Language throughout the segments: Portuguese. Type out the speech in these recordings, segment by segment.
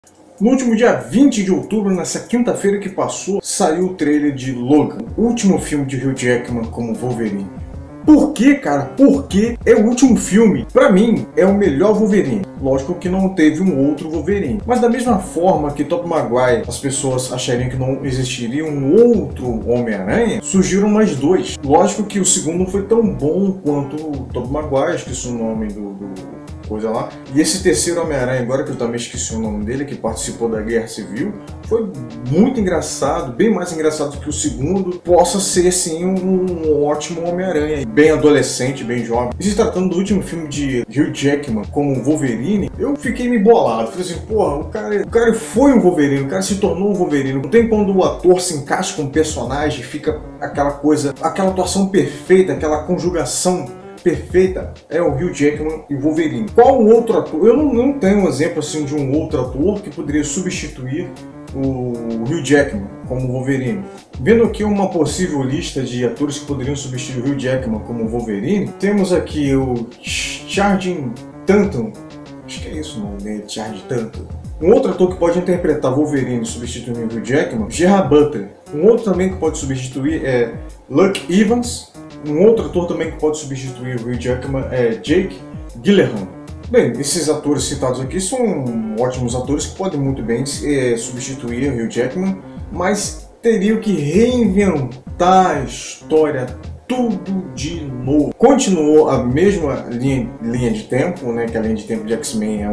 No último dia 20 de outubro, nessa quinta-feira que passou, saiu o trailer de Logan, o último filme de Hugh Jackman como Wolverine. Por que, cara? Porque é o último filme. Pra mim, é o melhor Wolverine. Lógico que não teve um outro Wolverine. Mas da mesma forma que Tobey Maguire, as pessoas achariam que não existiria um outro Homem-Aranha, surgiram mais dois. Lógico que o segundo não foi tão bom quanto o Tobey Maguire, esqueci o nome do coisa lá. E esse terceiro Homem-Aranha, agora que eu também esqueci o nome dele, que participou da Guerra Civil, foi muito engraçado, bem mais engraçado que o segundo. Possa ser sim um ótimo Homem-Aranha, bem adolescente, bem jovem. E se tratando do último filme de Hugh Jackman como Wolverine, eu fiquei me bolado. Falei assim, porra, o cara foi um Wolverine, o cara se tornou um Wolverine. Não tem quando o ator se encaixa com o personagem, fica aquela coisa, aquela atuação perfeita, aquela conjugação perfeita, é o Hugh Jackman e Wolverine. Qual outro ator? Eu não tenho um exemplo assim de um outro ator que poderia substituir o Hugh Jackman como Wolverine. Vendo aqui uma possível lista de atores que poderiam substituir o Hugh Jackman como Wolverine, temos aqui o Channing Tatum, acho que é isso o nome dele, Channing Tatum. Um outro ator que pode interpretar Wolverine substituindo o Hugh Jackman, Gerard Butler. Um outro também que pode substituir é Luke Evans. Um outro ator também que pode substituir o Hugh Jackman é Jake Gyllenhaal. Bem, esses atores citados aqui são ótimos atores que podem muito bem substituir o Hugh Jackman, mas teriam que reinventar a história tudo de novo. Continuou a mesma linha de tempo, né? Que a linha de tempo de X-Men é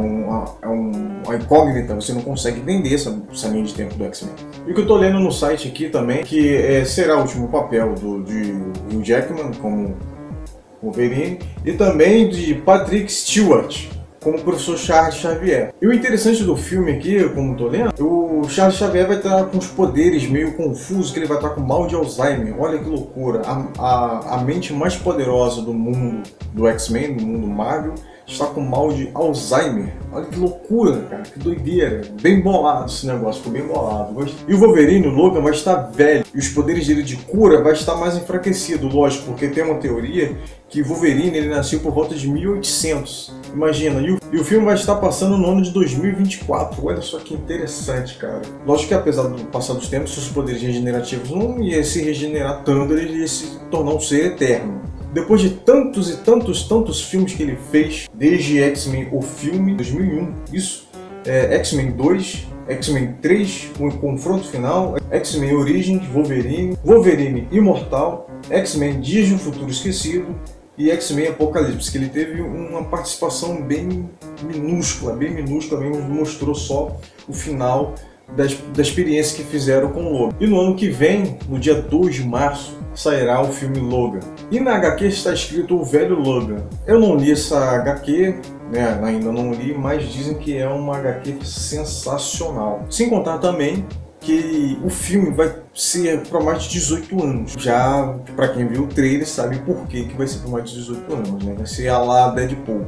uma incógnita, você não consegue entender essa linha de tempo do X-Men. E o que eu tô lendo no site aqui também, que será o último papel de Hugh Jackman como Wolverine, e também de Patrick Stewart como o professor Charles Xavier. E o interessante do filme aqui, como eu tô lendo, o Charles Xavier vai estar com os poderes meio confusos, que ele vai estar com mal de Alzheimer. Olha que loucura! A mente mais poderosa do mundo do X-Men, do mundo Marvel, está com mal de Alzheimer. Olha que loucura, cara, que doideira. Bem bolado esse negócio, ficou bem bolado. E o Wolverine, o Logan, vai estar velho. E os poderes dele de cura vai estar mais enfraquecido, lógico, porque tem uma teoria que o Wolverine ele nasceu por volta de 1800. Imagina, e o filme vai estar passando no ano de 2024. Olha só que interessante, cara. Lógico que apesar do passar dos tempos, seus poderes regenerativos não iam se regenerar tanto, ele ia se tornar um ser eterno. Depois de tantos e tantos filmes que ele fez, desde X-Men o filme, 2001, isso, X-Men 2, X-Men 3, o confronto final, X-Men Origins, Wolverine Imortal, X-Men Dias de um Futuro Esquecido e X-Men Apocalipse, que ele teve uma participação bem minúscula, mesmo, mostrou só o final da experiência que fizeram com o Logan. E no ano que vem, no dia 2 de março, sairá o filme Logan. E na HQ está escrito o velho Logan. Eu não li essa HQ, né, ainda não li, mas dizem que é uma HQ sensacional. Sem contar também que o filme vai ser para mais de 18 anos. Já para quem viu o trailer sabe por que vai ser para mais de 18 anos, né? Vai ser a lá Deadpool.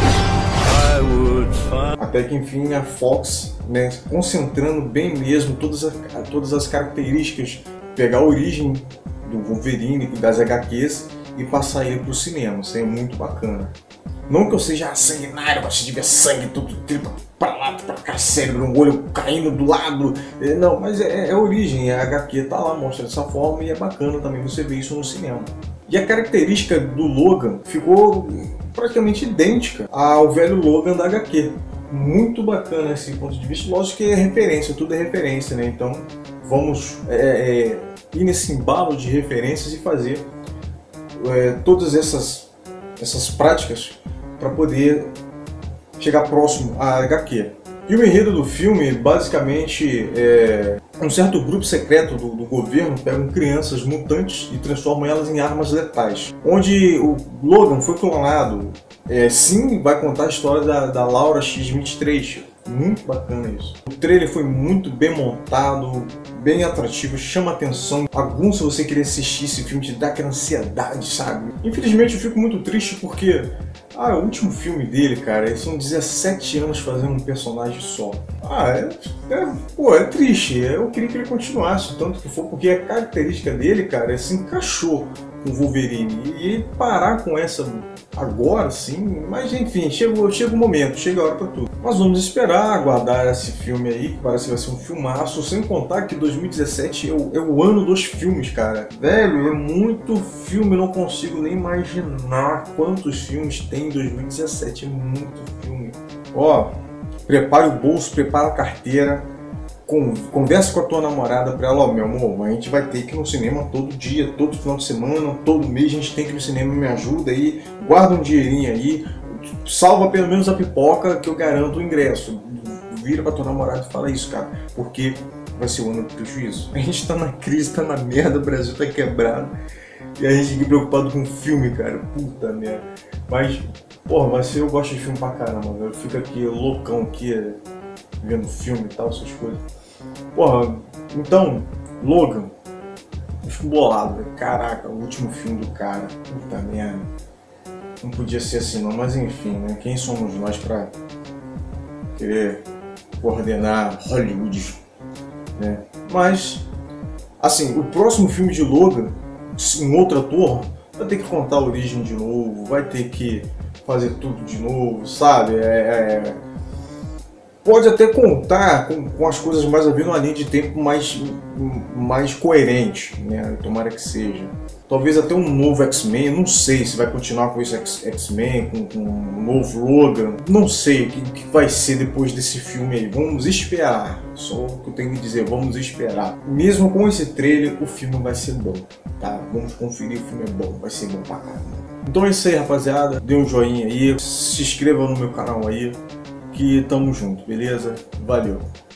Até que enfim a Fox, né, concentrando bem mesmo todas as características, pegar a origem do Wolverine, das HQs e passar ele para o cinema. Isso é muito bacana. Não que eu seja sanguinário, gosto de ver sangue, tudo para lá, para cá, cérebro, um olho caindo do lado. Não, mas é a origem, a HQ tá lá, mostra dessa forma e é bacana também você ver isso no cinema. E a característica do Logan ficou praticamente idêntica ao velho Logan da HQ. Muito bacana esse ponto de vista. Lógico que é referência, tudo é referência, né? Então vamos ir nesse embalo de referências e fazer todas essas práticas para poder chegar próximo à HQ. E o enredo do filme, basicamente, um certo grupo secreto do governo pegam crianças mutantes e transformam elas em armas letais. Onde o Logan foi clonado. Sim, vai contar a história da Laura X-23. Muito bacana isso. O trailer foi muito bem montado, bem atrativo, chama atenção. Algum, se você querer assistir esse filme, te dá aquela ansiedade, sabe? Infelizmente eu fico muito triste porque é o último filme dele, cara. São 17 anos fazendo um personagem só. É triste. Eu queria que ele continuasse, tanto que for, porque a característica dele, cara, se encaixou com o Wolverine. E parar com essa agora sim, mas enfim, chega o momento, chega a hora pra tudo. Mas vamos esperar, aguardar esse filme aí, que parece que vai ser um filmaço, sem contar que 2017 é o ano dos filmes, cara. Velho, é muito filme, eu não consigo nem imaginar quantos filmes tem em 2017, é muito filme. Ó, prepare o bolso, prepara a carteira, conversa com a tua namorada pra ela, ó, meu amor, a gente vai ter que ir no cinema todo dia, todo final de semana, todo mês a gente tem que ir no cinema, me ajuda aí, guarda um dinheirinho aí, salva pelo menos a pipoca que eu garanto o ingresso. Vira pra tua namorada e fala isso, cara, porque vai ser o ano do prejuízo. A gente tá na crise, tá na merda, o Brasil tá quebrado e a gente fica preocupado com filme, cara, puta merda. Mas, porra, eu gosto de filme pra caramba, eu fico aqui loucão aqui, vendo filme e tal, essas coisas. Porra, então, Logan, eu fico bolado, velho. Caraca, o último filme do cara, puta merda. Não podia ser assim não, mas enfim, né? Quem somos nós pra querer coordenar Hollywood, né? Mas, assim, o próximo filme de Logan, um outro ator, vai ter que contar a origem de novo, vai ter que fazer tudo de novo, sabe? Pode até contar com as coisas mais a ver numa linha de tempo mais coerente, né? Tomara que seja. Talvez até um novo X-Men, não sei se vai continuar com esse X-Men, com um novo Logan. Não sei o que vai ser depois desse filme aí. Vamos esperar. Só o que eu tenho que dizer, vamos esperar. Mesmo com esse trailer, o filme vai ser bom, tá? Vamos conferir, o filme é bom, vai ser bom pra caramba. Então é isso aí, rapaziada. Dê um joinha aí, se inscreva no meu canal aí. Que tamo junto, beleza? Valeu!